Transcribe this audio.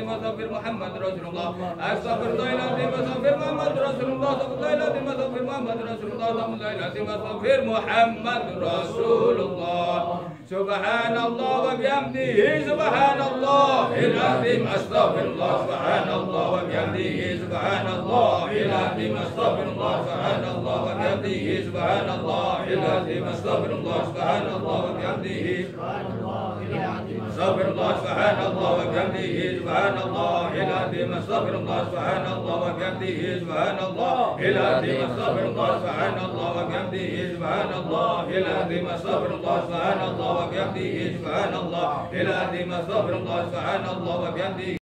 العظيم استغفر محمد رسول الله استغفر الله العظيم استغفر محمد رسول الله استغفر الله العظيم استغفر محمد رسول الله استغفر الله العظيم استغفر محمد رسول الله سبحان الله وبحمده سبحان الله العظيم استغفر الله سبحان الله وبحمده سبحان الله العظيم استغفر الله سبحان الله وبحمده سبحان الله العظيم استغفر الله سبحان الله وبحمده استغفر الله سبحان الله وبحمده سبحان الله العظيم استغفر الله سبحان الله وبحمده سبحان الله العظيم استغفر الله سبحان الله وبحمده سبحان الله العظيم استغفر الله سبحان الله وبحمده سبحان الله العظيم استغفر الله سبحان الله وبحمده